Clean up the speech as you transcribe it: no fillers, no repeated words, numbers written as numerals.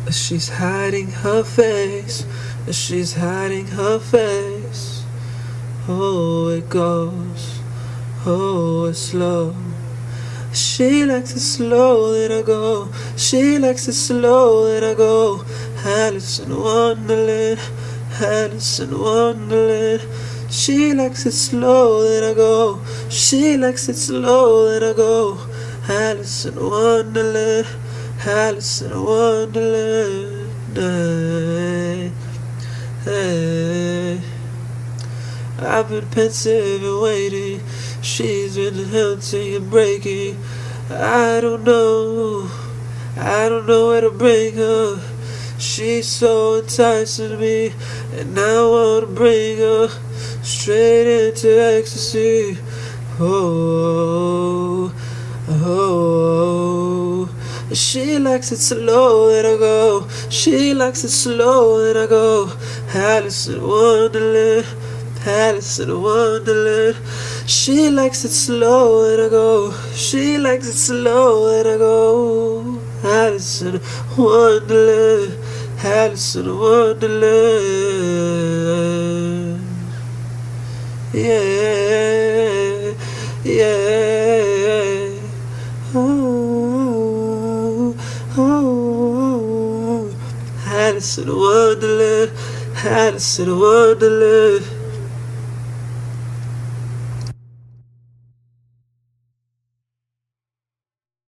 She's hiding her face, she's hiding her face. Oh, it goes, oh, it's slow. She likes it slow, then I go. She likes it slow, then I go. Alice in Wonderland, Alice in Wonderland. She likes it slow, then I go. She likes it slow, then I go. Alice in Wonderland, Alice in Wonderland. Hey, hey. I've been pensive and waiting. She's been hunting and breaking. I don't know where to bring her. She's so enticing me, and I wanna bring her straight into ecstasy. Oh, oh, oh. She likes it slow, and I go. She likes it slow, and I go. Alice in Wonderland, Alice in Wonderland. She likes it slow, and I go. She likes it slow, and I go. Alice in Wonderland, Alice in Wonderland. Yeah, yeah. Oh, oh, Alice in Wonderland, Alice in Wonderland.